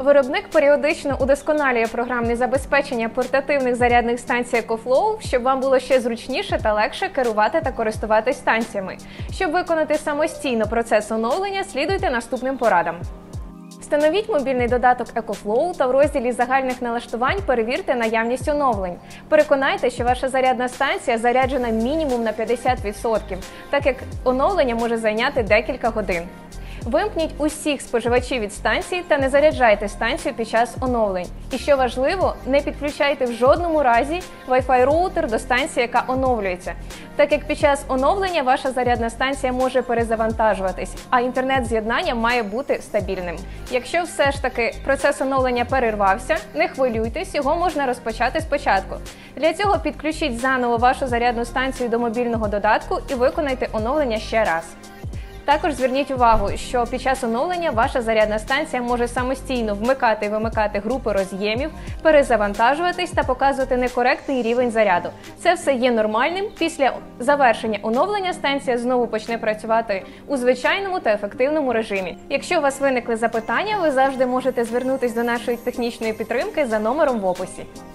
Виробник періодично удосконалює програмне забезпечення портативних зарядних станцій EcoFlow, щоб вам було ще зручніше та легше керувати та користуватись станціями. Щоб виконати самостійно процес оновлення, слідуйте наступним порадам. Встановіть мобільний додаток EcoFlow та в розділі загальних налаштувань перевірте наявність оновлень. Переконайте, що ваша зарядна станція заряджена мінімум на 50%, так як оновлення може зайняти декілька годин. Вимкніть усіх споживачів від станції та не заряджайте станцію під час оновлень. І що важливо, не підключайте в жодному разі Wi-Fi роутер до станції, яка оновлюється, так як під час оновлення ваша зарядна станція може перезавантажуватись, а інтернет-з'єднання має бути стабільним. Якщо все ж таки процес оновлення перервався, не хвилюйтесь, його можна розпочати спочатку. Для цього підключіть заново вашу зарядну станцію до мобільного додатку і виконайте оновлення ще раз. Також зверніть увагу, що під час оновлення ваша зарядна станція може самостійно вмикати і вимикати групи роз'ємів, перезавантажуватись та показувати некоректний рівень заряду. Це все є нормальним. Після завершення оновлення станція знову почне працювати у звичайному та ефективному режимі. Якщо у вас виникли запитання, ви завжди можете звернутися до нашої технічної підтримки за номером в описі.